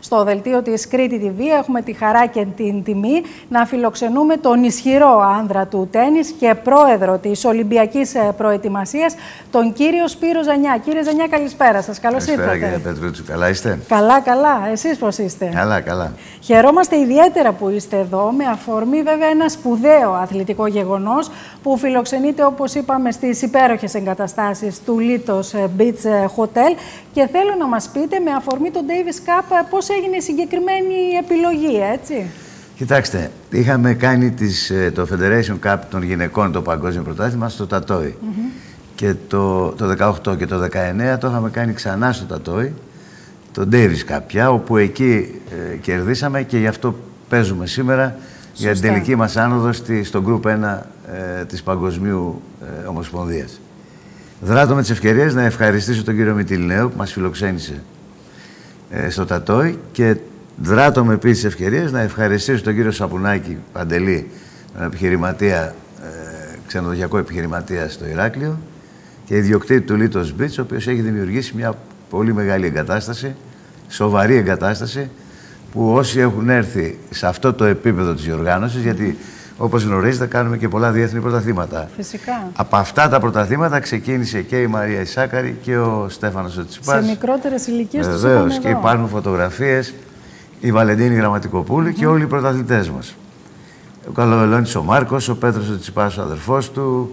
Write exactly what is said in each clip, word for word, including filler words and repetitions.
στο δελτίο της Κρήτη τι βι έχουμε τη χαρά και την τιμή να φιλοξενούμε τον ισχυρό άνδρα του τένις και πρόεδρο της Ολυμπιακής Προετοιμασίας, τον κύριο Σπύρο Ζανιά. Κύριε Ζανιά, καλησπέρα σας. Καλώς ήρθατε. Καλησπέρα, κύριε Πετρούτσου. Καλά είστε? Καλά, καλά. Εσείς πώς είστε? Καλά, καλά. Χαιρόμαστε ιδιαίτερα που είστε εδώ, με αφορμή βέβαια ένα σπουδαίο αθλητικό γεγονός που φιλοξενείται, όπως είπαμε, στις υπέροχες εγκαταστάσεις του Λίτος Beach Hotel, και θέλω να μας πείτε με αφορμή το Davis Cup πώς έγινε η συγκεκριμένη επιλογή, έτσι. Κοιτάξτε, είχαμε κάνει τις, το Federation Cup των γυναικών, το παγκόσμιο πρωτάθλημα, στο Τατόι. Mm-hmm. Και το, το δεκαοκτώ και το δεκαεννέα το είχαμε κάνει ξανά στο Τατόι, το Davis Cup πια, όπου εκεί ε, κερδίσαμε, και γι' αυτό παίζουμε σήμερα. Σωστά. Για την τελική μας άνοδο στη, στο Group ένα ε, της Παγκοσμίου ε, Ομοσπονδίας. Δράτω με τις ευκαιρίες να ευχαριστήσω τον κύριο Μητυλινέου που μας φιλοξένησε ε, στο Τατόι, και δράτω με επίσης τις ευκαιρίες να ευχαριστήσω τον κύριο Σαπουνάκη Παντελή, τον επιχειρηματία, ε, ξενοδοχειακό επιχειρηματία στο Ηράκλειο και ιδιοκτήτη του Litos Beach, ο οποίος έχει δημιουργήσει μια πολύ μεγάλη εγκατάσταση, σοβαρή εγκατάσταση, που όσοι έχουν έρθει σε αυτό το επίπεδο της διοργάνωσης, γιατί όπως γνωρίζετε κάνουμε και πολλά διεθνή πρωταθλήματα. Φυσικά. Από αυτά τα πρωταθλήματα ξεκίνησε και η Μαρία Ισάκαρη και ο Στέφανος ο Τσιτσιπάς. Σε μικρότερες ηλικίες τους Βεβαίως, είχαμε και εδώ. υπάρχουν φωτογραφίες, η Βαλεντίνη Γραμματικοπούλου mm-hmm. και όλοι οι πρωταθλητές μας. Ο Καλοβελώνης ο Μάρκος, ο Πέτρος ο Τσιτσιπάς ο αδερφός του,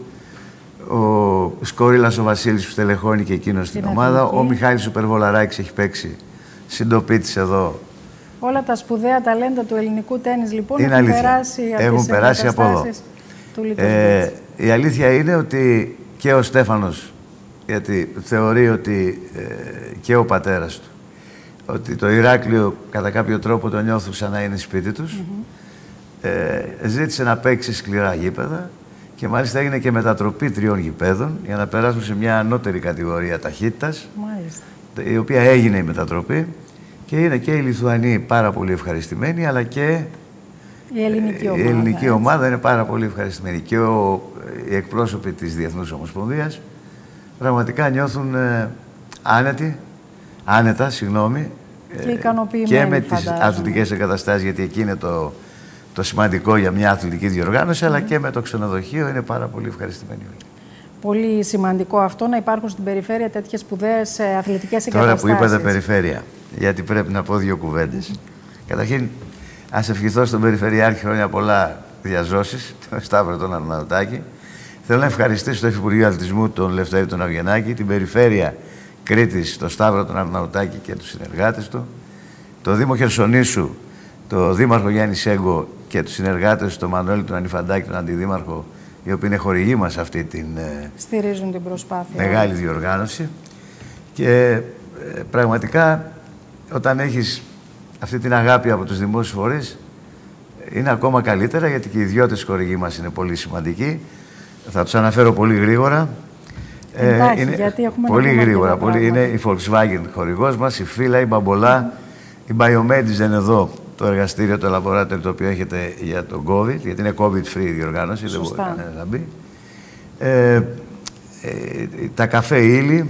ο Σκορίλας ο Βασίλης που στελεχώνει και εκείνος στην ομάδα, ο Μιχάλης ο Περβολαράκης έχει παίξει συντοπίτης εδώ. Όλα τα σπουδαία ταλέντα του ελληνικού τένις λοιπόν είναι έχουν αλήθεια. περάσει από έχουν τις περάσει από εδώ. Του Litos ε, η αλήθεια είναι ότι και ο Στέφανος, γιατί θεωρεί ότι ε, και ο πατέρας του, ότι το Ηράκλειο κατά κάποιο τρόπο το νιώθουν σαν να είναι σπίτι τους, mm-hmm. ε, ζήτησε να παίξει σκληρά γήπεδα, και μάλιστα έγινε και μετατροπή τριών γηπέδων για να περάσουν σε μια ανώτερη κατηγορία ταχύτητας, μάλιστα. η οποία έγινε η μετατροπή. Και είναι και οι Λιθουανοί πάρα πολύ ευχαριστημένοι, αλλά και η ελληνική ομάδα, η ελληνική ομάδα είναι πάρα πολύ ευχαριστημένη. Και ο, οι εκπρόσωποι της Διεθνούς Ομοσπονδίας πραγματικά νιώθουν ε, άνετοι, άνετα, συγγνώμη, και, ε, και με τις αθλητικές εγκαταστάσεις, γιατί εκεί είναι το, το σημαντικό για μια αθλητική διοργάνωση, mm. αλλά και με το ξενοδοχείο είναι πάρα πολύ ευχαριστημένοι όλοι. Πολύ σημαντικό αυτό, να υπάρχουν στην περιφέρεια τέτοιες σπουδαίες αθλητικές εγκαταστάσεις. Τώρα που είπατε περιφέρεια, γιατί πρέπει να πω δύο κουβέντες. Mm. Καταρχήν, ας ευχηθώ στον Περιφερειάρχη χρόνια πολλά διαζώσεις, τον Σταύρο τον Αρναουτάκη. Θέλω να ευχαριστήσω το Υφυπουργείο Αθλητισμού, τον Λευτέρη τον Αυγενάκη, την Περιφέρεια Κρήτης, τον Σταύρο τον Αρναουτάκη και τους συνεργάτες του, το Δήμο Χερσονήσου, το Δήμαρχο Γιάννη Σέγκο και τους συνεργάτες, τον Μανώλη τον Ανιφαντάκη, τον Αντιδήμαρχο, οι οποίοι είναι χορηγοί μας αυτή την, στηρίζουν την προσπάθεια. Μεγάλη διοργάνωση. Και ε, πραγματικά όταν έχεις αυτή την αγάπη από τους δημόσιους φορείς, είναι ακόμα καλύτερα, γιατί και οι ιδιώτες χορηγοί μας είναι πολύ σημαντικοί. Θα τους αναφέρω πολύ γρήγορα. Εντάξει, ε, είναι γιατί έχουμε πολύ γρήγορα. Πολύ, είναι η Volkswagen χορηγός μας, η Φύλλα, η Μπαμπολά, mm. η Biomedis είναι εδώ, το εργαστήριο, το laboratory το οποίο έχετε για το COVID, γιατί είναι COVID-free διοργάνωση, δεν μπορεί κανένα να μπει. Ε, ε, τα καφέ Ήλι,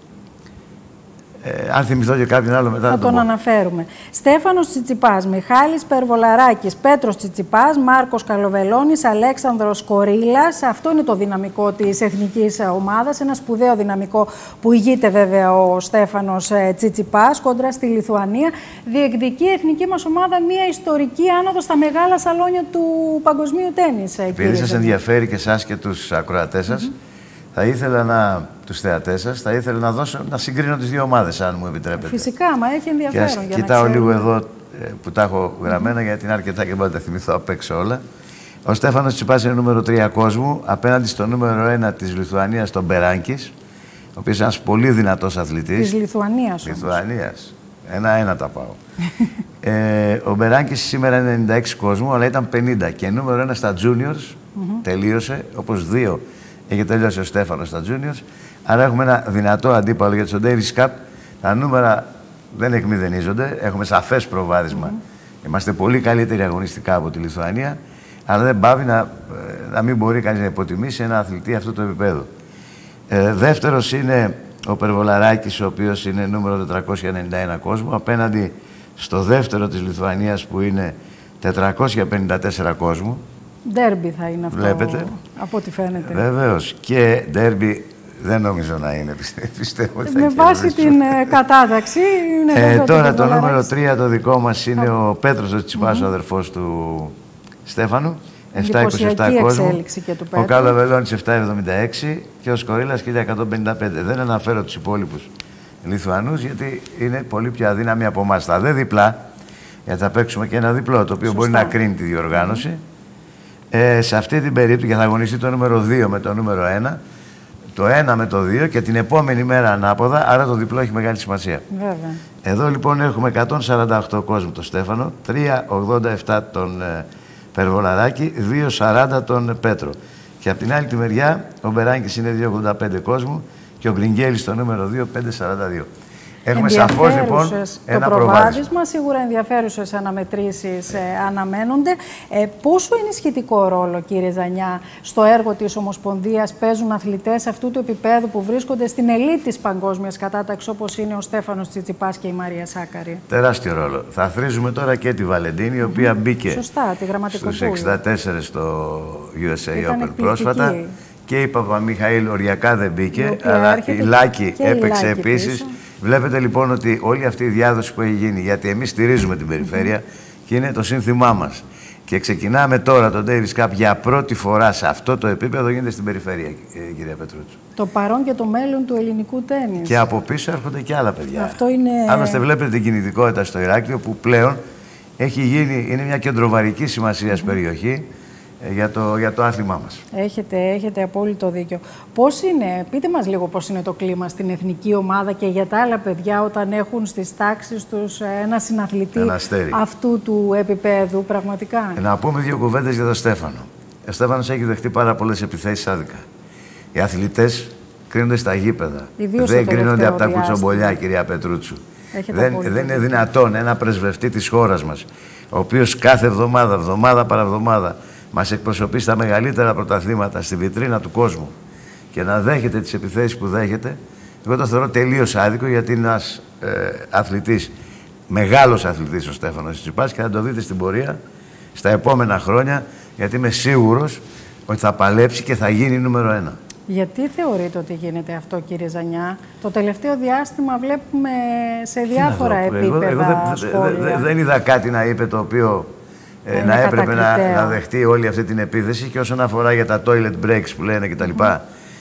ε, αν θυμηθώ και κάποιον άλλο μετά θα το τον πω. αναφέρουμε. Στέφανος Τσιτσιπάς, Μιχάλης Περβολαράκης, Πέτρος Τσιτσιπάς, Μάρκος Καλοβελώνης, Αλέξανδρος Σκορίλας. Αυτό είναι το δυναμικό της εθνικής ομάδας. Ένα σπουδαίο δυναμικό που ηγείται βέβαια ο Στέφανος Τσιτσιπάς κόντρα στη Λιθουανία. Διεκδικεί η εθνική μας ομάδα μια ιστορική άνοδο στα μεγάλα σαλόνια του παγκοσμίου τένις. Επειδή σας ενδιαφέρει και εσάς και τους ακροατές σας, mm-hmm. θα ήθελα να, τους θεατές σας, θα ήθελα να δώσω, να συγκρίνω τις δύο ομάδες, αν μου επιτρέπετε. Φυσικά, μα έχει ενδιαφέρον. Και για κοιτάω να λίγο εδώ που τα έχω γραμμένα, mm-hmm. γιατί είναι αρκετά και μπορείτε να θυμηθώ απ' έξω όλα. Ο Στέφανος Τσιτσιπάς είναι νούμερο τρία κόσμου, απέναντι στο νούμερο ένα της Λιθουανίας, τον Μπεράνκης, ο οποίος είναι ένας πολύ δυνατός αθλητής. Της Λιθουανίας. Λιθουανίας. Ένα-ένα τα πάω. ε, ο Μπεράνκης σήμερα είναι ενενήντα έξι κόσμου, αλλά ήταν πενήντα. Και νούμερο ένα στα juniors, mm-hmm. τελείωσε, όπως δύο έχει τελειώσει ο Στέφανος στα juniors. Άρα έχουμε ένα δυνατό αντίπαλο για το Davis Cup. Τα νούμερα δεν εκμηδενίζονται. Έχουμε σαφές προβάδισμα. Mm-hmm. Είμαστε πολύ καλύτεροι αγωνιστικά από τη Λιθουανία. Αλλά δεν πάβει να, να μην μπορεί κανείς να υποτιμήσει ένα αθλητή αυτού του επίπεδου. Ε, δεύτερος είναι ο Περβολαράκης, ο οποίος είναι νούμερο τετρακόσια ενενήντα ένα κόσμο, απέναντι στο δεύτερο της Λιθουανίας που είναι τετρακόσια πενήντα τέσσερα κόσμου. Ντέρμπι θα είναι αυτό, βλέπετε, από ό,τι φαίνεται. Βεβαίως. Και ντέρμπι δεν νομίζω να είναι, πιστεύω. Με βάση την ε, κατάταξη είναι ε, τώρα το νούμερο τρία το δικό μας είναι oh. ο Πέτρος ο Τσιτσιπάς, mm -hmm. ο αδερφός του Στέφανου. επτακόσια είκοσι επτά κόσμου. Ο Καλοβελώνης επτακόσια εβδομήντα έξι και ο Σκορίλας χίλια εκατόν πενήντα πέντε. Δεν αναφέρω τους υπόλοιπους Λιθουανούς γιατί είναι πολύ πιο αδύναμοι από εμάς. Τα δε διπλά, γιατί θα παίξουμε και ένα διπλό το οποίο Σωστά. μπορεί να κρίνει τη διοργάνωση. Mm. Ε, σε αυτή την περίπτωση θα αγωνιστεί το νούμερο δύο με το νούμερο ένα, το ένα με το δύο και την επόμενη μέρα ανάποδα, άρα το διπλό έχει μεγάλη σημασία. Βέβαια. Εδώ λοιπόν έχουμε εκατόν σαράντα οκτώ κόσμο το Στέφανο, τριακόσια ογδόντα επτά τον ε, Περβολαράκη, διακόσια σαράντα τον Πέτρο. Και από την άλλη τη μεριά ο Μπεράνκης είναι διακόσια ογδόντα πέντε κόσμου και ο Γκρινγκέλης στο νούμερο δύο, πεντακόσια σαράντα δύο. Έχουμε σαφώς λοιπόν ένα προβάδισμα. Σίγουρα ενδιαφέρουσες αναμετρήσεις ε, αναμένονται. Ε, πόσο ενισχυτικό ρόλο, κύριε Ζανιά, στο έργο της Ομοσπονδίας παίζουν αθλητές αυτού του επίπεδου που βρίσκονται στην ελίτ της παγκόσμιας κατάταξης όπως είναι ο Στέφανος Τσιτσιπάς και η Μαρία Σάκαρη? Τεράστιο ρόλο. Θα θρίζουμε τώρα και τη Βαλεντίνη, η οποία mm -hmm. μπήκε Σωστά, τη στους εξήντα τέσσερα στο γιου ες έι Open πρόσφατα. Και η Παπαμιχαήλ οριακά δεν μπήκε, αλλά η Λάκη έπαιξε επίσης. Βλέπετε λοιπόν ότι όλη αυτή η διάδοση που έχει γίνει, γιατί εμείς στηρίζουμε την περιφέρεια mm-hmm. και είναι το σύνθημά μας. Και ξεκινάμε τώρα το Davis Cup για πρώτη φορά σε αυτό το επίπεδο, γίνεται στην περιφέρεια, κυρία Πετρούτσου. Το παρόν και το μέλλον του ελληνικού τένις. Και από πίσω έρχονται και άλλα παιδιά. Αυτό είναι... Άλλωστε βλέπετε την κινητικότητα στο Ηράκλειο που πλέον έχει γίνει, είναι μια κεντροβαρική σημασίας mm-hmm. περιοχή. Για το, για το άθλημά μας. Έχετε, έχετε απόλυτο δίκιο. Πώς είναι, πείτε μας λίγο πώς είναι το κλίμα στην εθνική ομάδα και για τα άλλα παιδιά όταν έχουν στις τάξεις τους ένα συναθλητή ένα αυτού του επίπεδου πραγματικά? Να πούμε δύο κουβέντες για τον Στέφανο. Ο Στέφανος έχει δεχτεί πάρα πολλές επιθέσεις άδικα. Οι αθλητές κρίνονται στα γήπεδα. Ιδίως δεν κρίνονται από τα κουτσομπολιά, κυρία Πετρούτσου. Δεν, δεν είναι δυνατόν ένα πρεσβευτή της χώρας μας, ο οποίος κάθε εβδομάδα, εβδομάδα παραβδομάδα, μας εκπροσωπεί στα μεγαλύτερα πρωταθλήματα, στη βιτρίνα του κόσμου και να δέχεται τις επιθέσεις που δέχεται, εγώ το θεωρώ τελείως άδικο γιατί είναι ένας ε, αθλητής, μεγάλος αθλητής ο Στέφανος Τσιτσιπάς και θα το δείτε στην πορεία στα επόμενα χρόνια γιατί είμαι σίγουρος ότι θα παλέψει και θα γίνει νούμερο ένα. Γιατί θεωρείτε ότι γίνεται αυτό, κύριε Ζανιά? Το τελευταίο διάστημα βλέπουμε σε διάφορα επίπεδα εγώ, εγώ σχόλια. Δεν δε, δε, δε είδα κάτι να είπε το οποίο Ε, να έπρεπε να, να δεχτεί όλη αυτή την επίθεση και όσον αφορά για τα toilet breaks που λένε κτλ. Mm-hmm.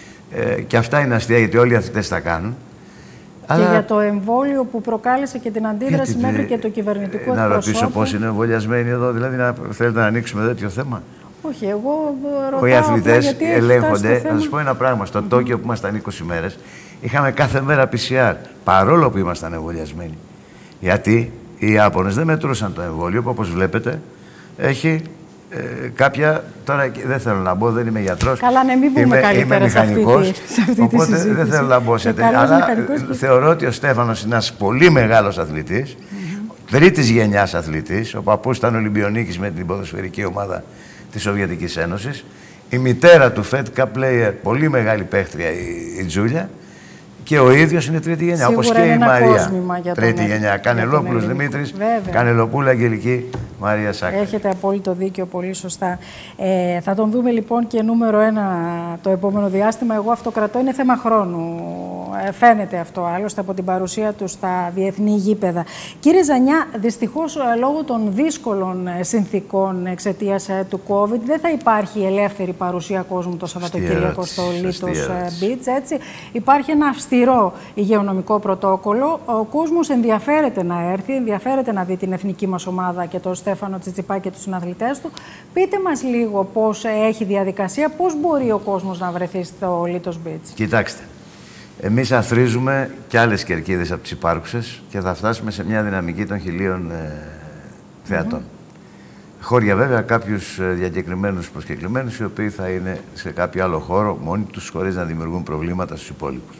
ε, και αυτά είναι αστεία γιατί όλοι οι αθλητές τα κάνουν. Και αλλά... για το εμβόλιο που προκάλεσε και την αντίδραση γιατί, μέχρι και το κυβερνητικό εκπροσώπου. Να ρωτήσω πώς είναι εμβολιασμένοι εδώ, δηλαδή να θέλετε να ανοίξουμε τέτοιο θέμα? Όχι, εγώ ρωτάω. Οι αθλητές ελέγχονται. Να σας πω ένα πράγμα. Στο mm-hmm. Τόκιο που ήμασταν είκοσι μέρες, είχαμε κάθε μέρα πι σι αρ παρόλο που ήμασταν εμβολιασμένοι. Γιατί οι Ιάπωνες δεν μετρούσαν το εμβόλιο που όπως βλέπετε. Έχει ε, κάποια, τώρα δεν θέλω να μπω, δεν είμαι γιατρός. Καλά, ναι, μην πούμε είμαι, καλύτερα είμαι μηχανικός, σε αυτή, σε αυτή οπότε τη συζήτηση. Δεν θέλω να μπω σε τέτοια. Αλλά και... θεωρώ ότι ο Στέφανος είναι ένας πολύ μεγάλος αθλητής, mm-hmm. τρίτης γενιάς αθλητής. Ο παππούς ήταν Ολυμπιονίκης με την ποδοσφαιρική ομάδα της Σοβιετικής Ένωσης. Η μητέρα του Fed Cup player, πολύ μεγάλη παίχτρια η, η Τζούλια. Και ο ίδιος είναι τρίτη γενιά, όπως και η Μαρία. Τρίτη γενιά. Κανελόπουλος Δημήτρης, Κανελοπούλα Αγγελική, Μαρία Σάκαρη. Έχετε απόλυτο δίκιο, πολύ σωστά. Ε, θα τον δούμε λοιπόν και νούμερο ένα το επόμενο διάστημα. Εγώ αυτό κρατώ, είναι θέμα χρόνου. Ε, φαίνεται αυτό άλλωστε από την παρουσία του στα διεθνή γήπεδα. Κύριε Ζανιά, δυστυχώς λόγω των δύσκολων συνθήκων εξαιτίας του COVID δεν θα υπάρχει ελεύθερη παρουσία κόσμου το Σαββατοκύριακο στο Λίτος Beach. Έτσι. Υπάρχει ένα αυστηρό υγειονομικό πρωτόκολλο. Ο κόσμος ενδιαφέρεται να έρθει, ενδιαφέρεται να δει την εθνική μας ομάδα και τον Στέφανο Τσιτσιπά και τους συναθλητές του. Πείτε μας λίγο πώς έχει διαδικασία, πώς μπορεί ο κόσμος να βρεθεί στο Λίτος Beach. Κοιτάξτε, εμείς αθροίζουμε και άλλες κερκίδες από τις υπάρχουσες και θα φτάσουμε σε μια δυναμική των χιλίων ε, θεατών. Mm-hmm. Χώρια βέβαια κάποιους διακεκριμένους προσκεκλημένους οι οποίοι θα είναι σε κάποιο άλλο χώρο μόνοι τους χωρίς να δημιουργούν προβλήματα στους υπόλοιπους.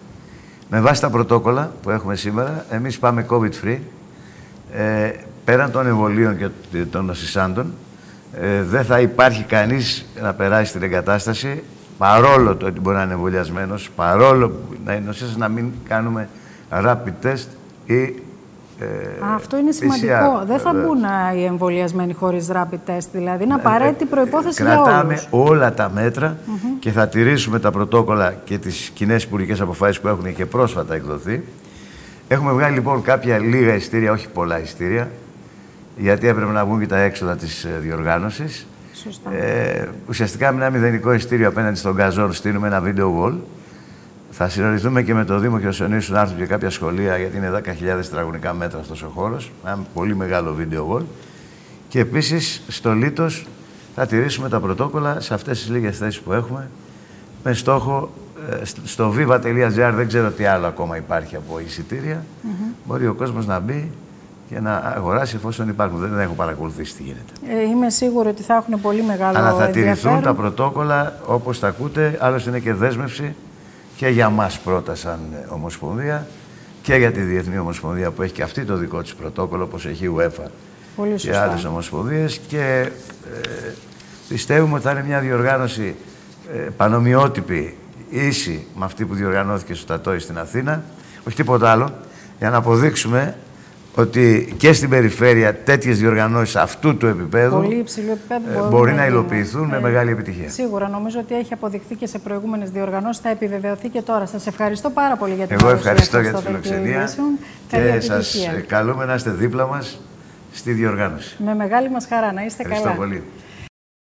Με βάση τα πρωτόκολλα που έχουμε σήμερα, εμείς πάμε COVID free. Ε, πέραν των εμβολίων και των νοσησάντων, ε, δεν θα υπάρχει κανείς να περάσει την εγκατάσταση, παρόλο το ότι μπορεί να είναι εμβολιασμένος, παρόλο που να είναι νοσήσας, να μην κάνουμε rapid test ή Ε, Α, αυτό είναι σημαντικό. πι σι αρ, δεν θα μπουν οι εμβολιασμένοι χωρίς rapid test, δηλαδή. Είναι απαραίτητη προϋπόθεση για όλους. Κρατάμε όλα τα μέτρα mm-hmm. και θα τηρήσουμε τα πρωτόκολλα και τις κοινές υπουργικές αποφάσεις που έχουν και πρόσφατα εκδοθεί. Έχουμε βγάλει λοιπόν κάποια λίγα ειστήρια, όχι πολλά ειστήρια, γιατί έπρεπε να βγουν και τα έξοδα της διοργάνωσης. Σωστά. Ε, ουσιαστικά με ένα μηδενικό ειστήριο απέναντι στον Καζόν στείλουμε ένα video wall. Θα συνοηθούμε και με το Δήμο Χερσονήσου να έρθουν και κάποια σχολεία, γιατί είναι δέκα χιλιάδες τετραγωνικά μέτρα αυτός ο χώρος. Ένα πολύ μεγάλο video wall. Και επίσης στο Λίτος θα τηρήσουμε τα πρωτόκολλα σε αυτές τις λίγες θέσεις που έχουμε, με στόχο ε, στο viva τελεία gr, δεν ξέρω τι άλλο ακόμα υπάρχει από εισιτήρια. Mm-hmm. Μπορεί ο κόσμος να μπει και να αγοράσει εφόσον υπάρχουν. Δεν έχω παρακολουθήσει τι γίνεται. Ε, είμαι σίγουρη ότι θα έχουν πολύ μεγάλο Αλλά θα ενδιαφέρον. τηρηθούν τα πρωτόκολλα όπως τα ακούτε, άλλωστε είναι και δέσμευση και για μας πρώτα σαν Ομοσπονδία και για τη Διεθνή Ομοσπονδία που έχει και αυτή το δικό της πρωτόκολλο, όπως έχει η UEFA και άλλες ομοσπονδίες, και ε, πιστεύουμε ότι θα είναι μια διοργάνωση ε, πανομοιότυπη, ίση με αυτή που διοργανώθηκε στο Τατόι στην Αθήνα, όχι τίποτα άλλο, για να αποδείξουμε ότι και στην περιφέρεια τέτοιες διοργανώσεις αυτού του επίπεδου, πολύ υψηλού επίπεδου ε, μπορεί να υλοποιηθούν ε, με μεγάλη επιτυχία. Σίγουρα, νομίζω ότι έχει αποδειχθεί και σε προηγούμενες διοργανώσεις, θα επιβεβαιωθεί και τώρα. Σας ευχαριστώ πάρα πολύ για την Εγώ ευχαριστώ για τη φιλοξενία και σας επιτυχία. καλούμε να είστε δίπλα μας στη διοργάνωση. Με μεγάλη μας χαρά, να είστε Ευχαριστώ καλά. Πολύ.